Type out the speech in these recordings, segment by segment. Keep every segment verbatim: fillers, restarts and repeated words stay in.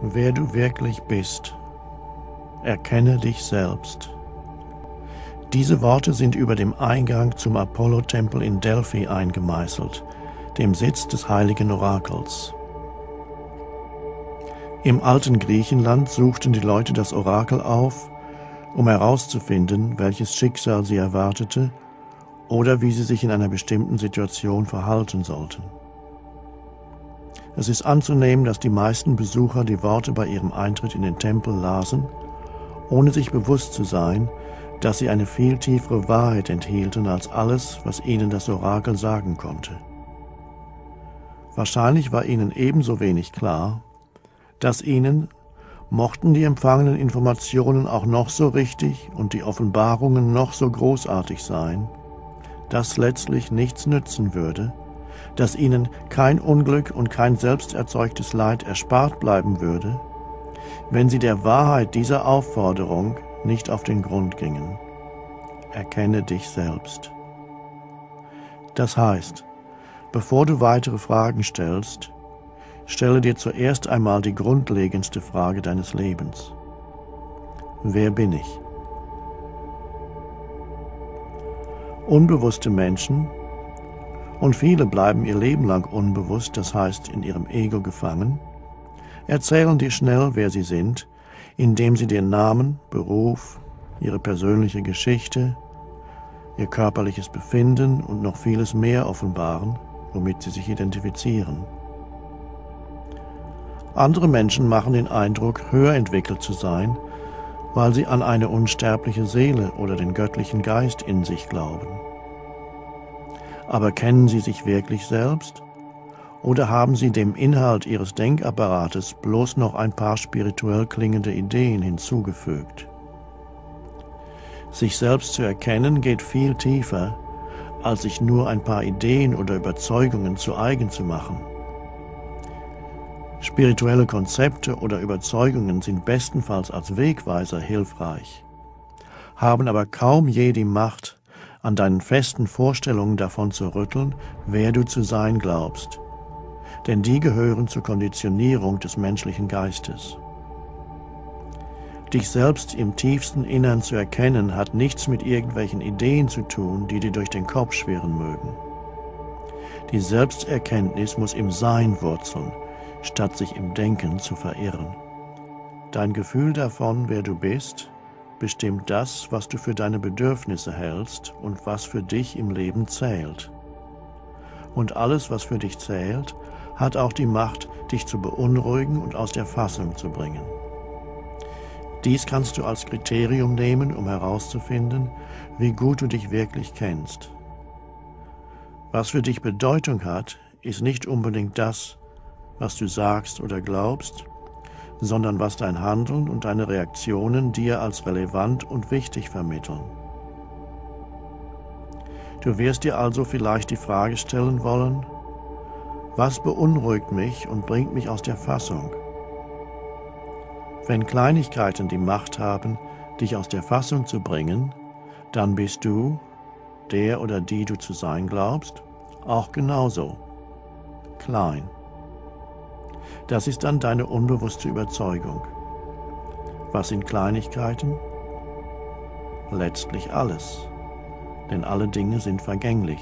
Wer du wirklich bist. Erkenne dich selbst. Diese Worte sind über dem Eingang zum Apollo-Tempel in Delphi eingemeißelt, dem Sitz des heiligen Orakels. Im alten Griechenland suchten die Leute das Orakel auf, um herauszufinden, welches Schicksal sie erwartete oder wie sie sich in einer bestimmten Situation verhalten sollten. Es ist anzunehmen, dass die meisten Besucher die Worte bei ihrem Eintritt in den Tempel lasen, ohne sich bewusst zu sein, dass sie eine viel tiefere Wahrheit enthielten als alles, was ihnen das Orakel sagen konnte. Wahrscheinlich war ihnen ebenso wenig klar, dass ihnen, mochten die empfangenen Informationen auch noch so richtig und die Offenbarungen noch so großartig sein, das letztlich nichts nützen würde, dass ihnen kein Unglück und kein selbst erzeugtes Leid erspart bleiben würde, wenn sie der Wahrheit dieser Aufforderung nicht auf den Grund gingen. Erkenne dich selbst. Das heißt, bevor du weitere Fragen stellst, stelle dir zuerst einmal die grundlegendste Frage deines Lebens. Wer bin ich? Unbewusste Menschen, und viele bleiben ihr Leben lang unbewusst, das heißt in ihrem Ego gefangen, erzählen dir schnell, wer sie sind, indem sie dir Namen, Beruf, ihre persönliche Geschichte, ihr körperliches Befinden und noch vieles mehr offenbaren, womit sie sich identifizieren. Andere Menschen machen den Eindruck, höher entwickelt zu sein, weil sie an eine unsterbliche Seele oder den göttlichen Geist in sich glauben. Aber kennen sie sich wirklich selbst? Oder haben sie dem Inhalt ihres Denkapparates bloß noch ein paar spirituell klingende Ideen hinzugefügt? Sich selbst zu erkennen geht viel tiefer, als sich nur ein paar Ideen oder Überzeugungen zu eigen zu machen. Spirituelle Konzepte oder Überzeugungen sind bestenfalls als Wegweiser hilfreich, haben aber kaum je die Macht, an deinen festen Vorstellungen davon zu rütteln, wer du zu sein glaubst, denn die gehören zur Konditionierung des menschlichen Geistes. Dich selbst im tiefsten Innern zu erkennen, hat nichts mit irgendwelchen Ideen zu tun, die dir durch den Kopf schwirren mögen. Die Selbsterkenntnis muss im Sein wurzeln, statt sich im Denken zu verirren. Dein Gefühl davon, wer du bist, bestimmt das, was du für deine Bedürfnisse hältst und was für dich im Leben zählt. Und alles, was für dich zählt, hat auch die Macht, dich zu beunruhigen und aus der Fassung zu bringen. Dies kannst du als Kriterium nehmen, um herauszufinden, wie gut du dich wirklich kennst. Was für dich Bedeutung hat, ist nicht unbedingt das, was du sagst oder glaubst, sondern was dein Handeln und deine Reaktionen dir als relevant und wichtig vermitteln. Du wirst dir also vielleicht die Frage stellen wollen: Was beunruhigt mich und bringt mich aus der Fassung? Wenn Kleinigkeiten die Macht haben, dich aus der Fassung zu bringen, dann bist du, der oder die du zu sein glaubst, auch genauso klein. Das ist dann deine unbewusste Überzeugung. Was sind Kleinigkeiten? Letztlich alles, denn alle Dinge sind vergänglich.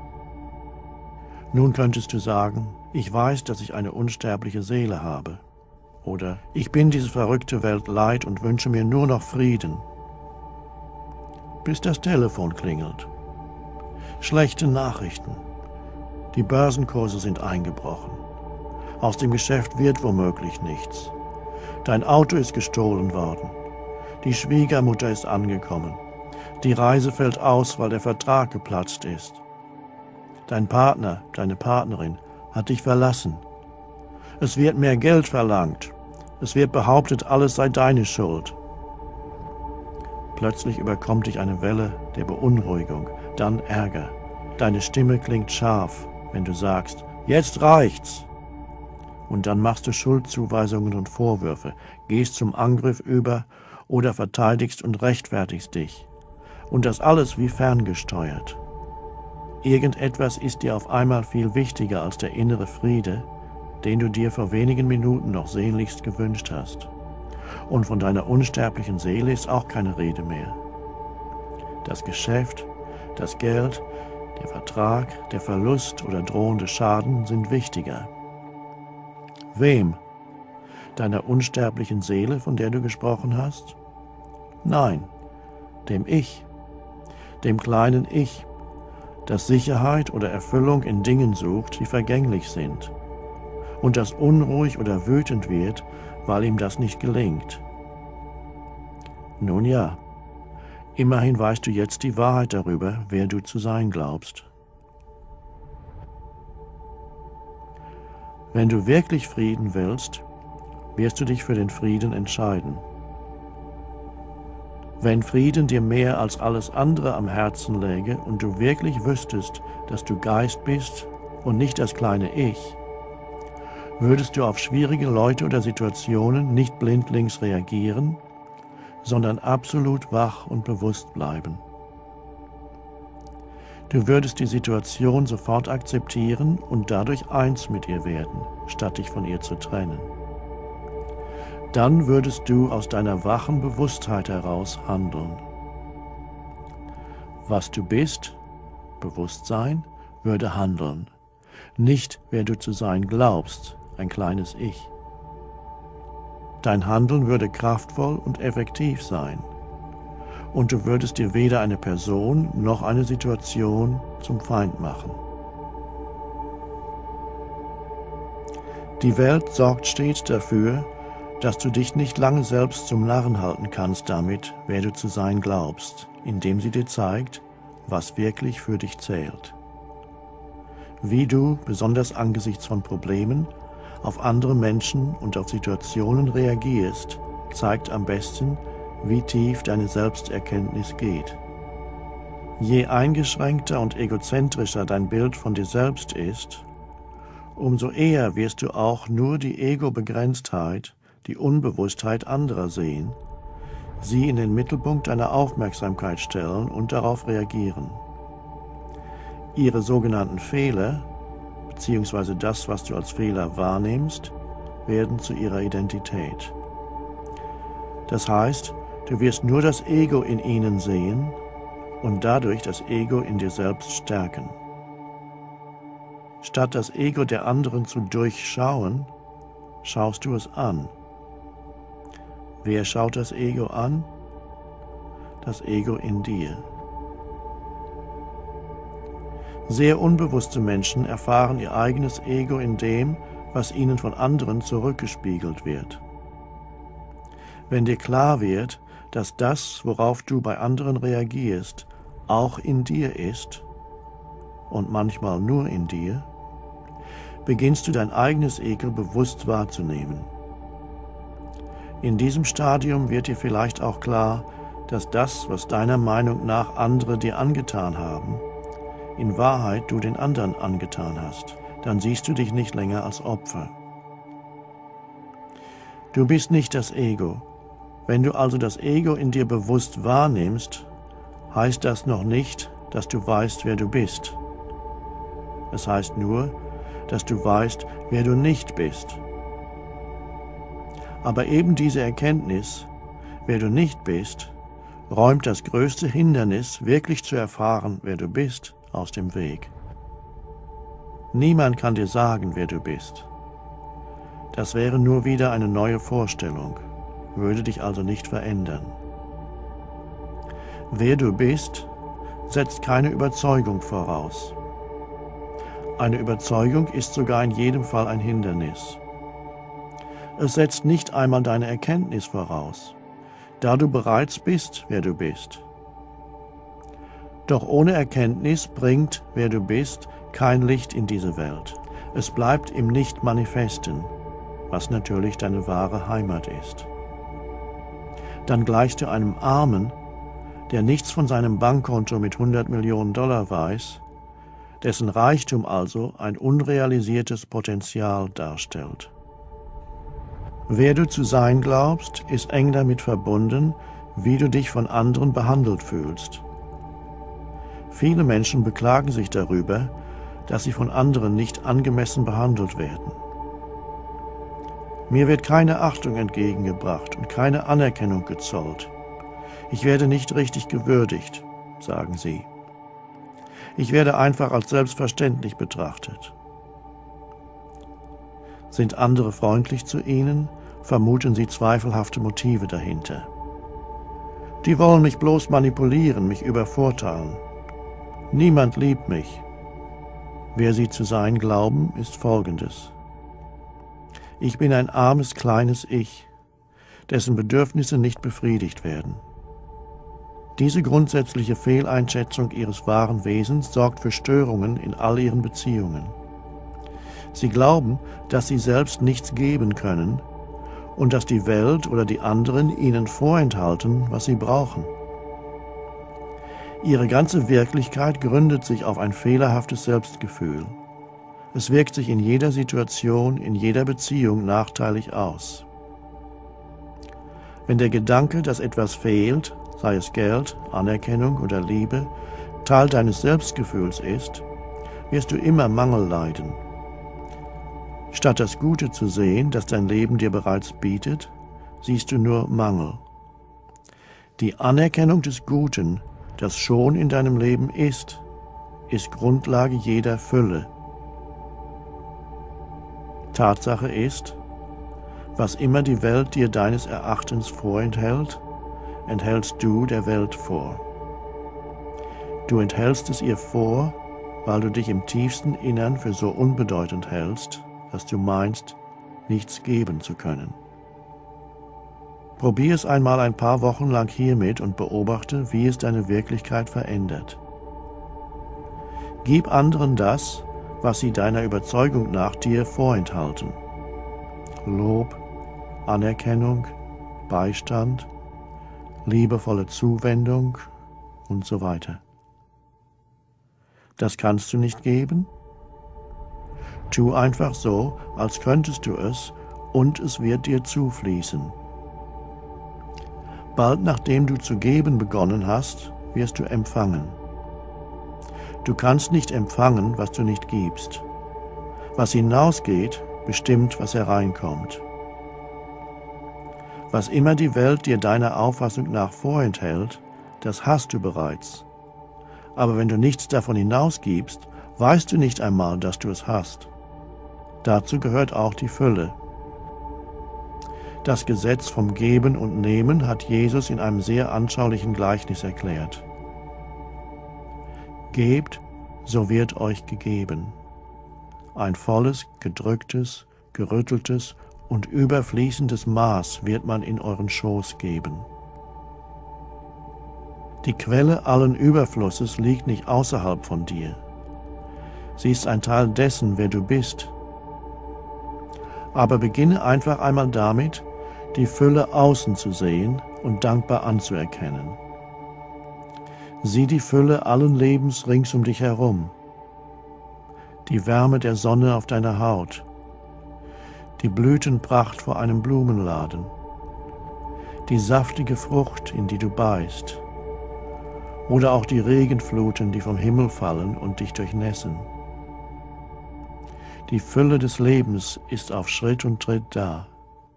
Nun könntest du sagen: Ich weiß, dass ich eine unsterbliche Seele habe. Oder ich bin diese verrückte Welt leid und wünsche mir nur noch Frieden. Bis das Telefon klingelt. Schlechte Nachrichten. Die Börsenkurse sind eingebrochen. Aus dem Geschäft wird womöglich nichts. Dein Auto ist gestohlen worden. Die Schwiegermutter ist angekommen. Die Reise fällt aus, weil der Vertrag geplatzt ist. Dein Partner, deine Partnerin hat dich verlassen. Es wird mehr Geld verlangt. Es wird behauptet, alles sei deine Schuld. Plötzlich überkommt dich eine Welle der Beunruhigung, dann Ärger. Deine Stimme klingt scharf, wenn du sagst: Jetzt reicht's. Und dann machst du Schuldzuweisungen und Vorwürfe, gehst zum Angriff über oder verteidigst und rechtfertigst dich. Und das alles wie ferngesteuert. Irgendetwas ist dir auf einmal viel wichtiger als der innere Friede, den du dir vor wenigen Minuten noch sehnlichst gewünscht hast. Und von deiner unsterblichen Seele ist auch keine Rede mehr. Das Geschäft, das Geld, der Vertrag, der Verlust oder drohende Schaden sind wichtiger. Wem? Deiner unsterblichen Seele, von der du gesprochen hast? Nein, dem Ich, dem kleinen Ich, das Sicherheit oder Erfüllung in Dingen sucht, die vergänglich sind, und das unruhig oder wütend wird, weil ihm das nicht gelingt. Nun ja, immerhin weißt du jetzt die Wahrheit darüber, wer du zu sein glaubst. Wenn du wirklich Frieden willst, wirst du dich für den Frieden entscheiden. Wenn Frieden dir mehr als alles andere am Herzen läge und du wirklich wüsstest, dass du Geist bist und nicht das kleine Ich, würdest du auf schwierige Leute oder Situationen nicht blindlings reagieren, sondern absolut wach und bewusst bleiben. Du würdest die Situation sofort akzeptieren und dadurch eins mit ihr werden, statt dich von ihr zu trennen. Dann würdest du aus deiner wachen Bewusstheit heraus handeln. Was du bist, Bewusstsein, würde handeln, nicht wer du zu sein glaubst, ein kleines Ich. Dein Handeln würde kraftvoll und effektiv sein, und du würdest dir weder eine Person noch eine Situation zum Feind machen. Die Welt sorgt stets dafür, dass du dich nicht lange selbst zum Narren halten kannst damit, wer du zu sein glaubst, indem sie dir zeigt, was wirklich für dich zählt. Wie du, besonders angesichts von Problemen, auf andere Menschen und auf Situationen reagierst, zeigt am besten, wie tief deine Selbsterkenntnis geht. Je eingeschränkter und egozentrischer dein Bild von dir selbst ist, umso eher wirst du auch nur die Ego-Begrenztheit, die Unbewusstheit anderer sehen, sie in den Mittelpunkt deiner Aufmerksamkeit stellen und darauf reagieren. Ihre sogenannten Fehler, beziehungsweise das, was du als Fehler wahrnimmst, werden zu ihrer Identität. Das heißt, du wirst nur das Ego in ihnen sehen und dadurch das Ego in dir selbst stärken. Statt das Ego der anderen zu durchschauen, schaust du es an. Wer schaut das Ego an? Das Ego in dir. Sehr unbewusste Menschen erfahren ihr eigenes Ego in dem, was ihnen von anderen zurückgespiegelt wird. Wenn dir klar wird, dass das, worauf du bei anderen reagierst, auch in dir ist, und manchmal nur in dir, beginnst du dein eigenes Ego bewusst wahrzunehmen. In diesem Stadium wird dir vielleicht auch klar, dass das, was deiner Meinung nach andere dir angetan haben, in Wahrheit du den anderen angetan hast. Dann siehst du dich nicht länger als Opfer. Du bist nicht das Ego. Wenn du also das Ego in dir bewusst wahrnimmst, heißt das noch nicht, dass du weißt, wer du bist. Es heißt nur, dass du weißt, wer du nicht bist. Aber eben diese Erkenntnis, wer du nicht bist, räumt das größte Hindernis, wirklich zu erfahren, wer du bist, aus dem Weg. Niemand kann dir sagen, wer du bist. Das wäre nur wieder eine neue Vorstellung, würde dich also nicht verändern. Wer du bist, setzt keine Überzeugung voraus. Eine Überzeugung ist sogar in jedem Fall ein Hindernis. Es setzt nicht einmal deine Erkenntnis voraus, da du bereits bist, wer du bist. Doch ohne Erkenntnis bringt, wer du bist, kein Licht in diese Welt. Es bleibt im Nicht-Manifesten, was natürlich deine wahre Heimat ist. Dann gleichst du einem Armen, der nichts von seinem Bankkonto mit hundert Millionen Dollar weiß, dessen Reichtum also ein unrealisiertes Potenzial darstellt. Wer du zu sein glaubst, ist eng damit verbunden, wie du dich von anderen behandelt fühlst. Viele Menschen beklagen sich darüber, dass sie von anderen nicht angemessen behandelt werden. Mir wird keine Achtung entgegengebracht und keine Anerkennung gezollt. Ich werde nicht richtig gewürdigt, sagen sie. Ich werde einfach als selbstverständlich betrachtet. Sind andere freundlich zu ihnen, vermuten sie zweifelhafte Motive dahinter. Die wollen mich bloß manipulieren, mich übervorteilen. Niemand liebt mich. Wer sie zu sein glauben, ist Folgendes. Ich bin ein armes, kleines Ich, dessen Bedürfnisse nicht befriedigt werden. Diese grundsätzliche Fehleinschätzung ihres wahren Wesens sorgt für Störungen in all ihren Beziehungen. Sie glauben, dass sie selbst nichts geben können und dass die Welt oder die anderen ihnen vorenthalten, was sie brauchen. Ihre ganze Wirklichkeit gründet sich auf ein fehlerhaftes Selbstgefühl. Es wirkt sich in jeder Situation, in jeder Beziehung nachteilig aus. Wenn der Gedanke, dass etwas fehlt, sei es Geld, Anerkennung oder Liebe, Teil deines Selbstgefühls ist, wirst du immer Mangel leiden. Statt das Gute zu sehen, das dein Leben dir bereits bietet, siehst du nur Mangel. Die Anerkennung des Guten, das schon in deinem Leben ist, ist Grundlage jeder Fülle. Tatsache ist, was immer die Welt dir deines Erachtens vorenthält, enthältst du der Welt vor. Du enthältst es ihr vor, weil du dich im tiefsten Innern für so unbedeutend hältst, dass du meinst, nichts geben zu können. Probier es einmal ein paar Wochen lang hiermit und beobachte, wie es deine Wirklichkeit verändert. Gib anderen das, was sie deiner Überzeugung nach dir vorenthalten. Lob, Anerkennung, Beistand, liebevolle Zuwendung und so weiter. Das kannst du nicht geben? Tu einfach so, als könntest du es, und es wird dir zufließen. Bald nachdem du zu geben begonnen hast, wirst du empfangen. Du kannst nicht empfangen, was du nicht gibst. Was hinausgeht, bestimmt, was hereinkommt. Was immer die Welt dir deiner Auffassung nach vorenthält, das hast du bereits. Aber wenn du nichts davon hinausgibst, weißt du nicht einmal, dass du es hast. Dazu gehört auch die Fülle. Das Gesetz vom Geben und Nehmen hat Jesus in einem sehr anschaulichen Gleichnis erklärt. Gebt, so wird euch gegeben. Ein volles, gedrücktes, gerütteltes und überfließendes Maß wird man in euren Schoß geben. Die Quelle allen Überflusses liegt nicht außerhalb von dir. Sie ist ein Teil dessen, wer du bist. Aber beginne einfach einmal damit, die Fülle außen zu sehen und dankbar anzuerkennen. Sieh die Fülle allen Lebens rings um dich herum, die Wärme der Sonne auf deiner Haut, die Blütenpracht vor einem Blumenladen, die saftige Frucht, in die du beißt, oder auch die Regenfluten, die vom Himmel fallen und dich durchnässen. Die Fülle des Lebens ist auf Schritt und Tritt da.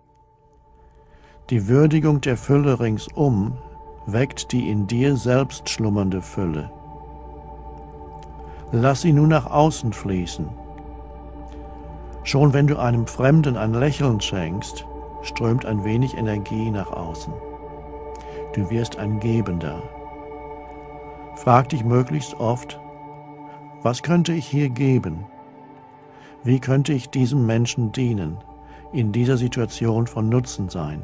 Die Würdigung der Fülle ringsum weckt die in dir selbst schlummernde Fülle. Lass sie nun nach außen fließen. Schon wenn du einem Fremden ein Lächeln schenkst, strömt ein wenig Energie nach außen. Du wirst ein Gebender. Frag dich möglichst oft, was könnte ich hier geben? Wie könnte ich diesem Menschen dienen, in dieser Situation von Nutzen sein?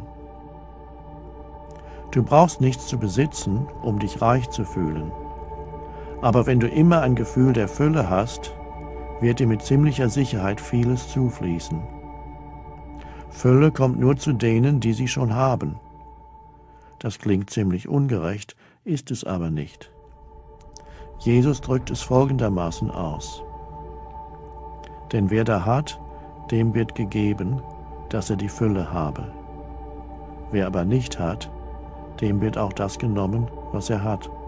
Du brauchst nichts zu besitzen, um dich reich zu fühlen. Aber wenn du immer ein Gefühl der Fülle hast, wird dir mit ziemlicher Sicherheit vieles zufließen. Fülle kommt nur zu denen, die sie schon haben. Das klingt ziemlich ungerecht, ist es aber nicht. Jesus drückt es folgendermaßen aus. Denn wer da hat, dem wird gegeben, dass er die Fülle habe. Wer aber nicht hat, dem wird auch das genommen, was er hat.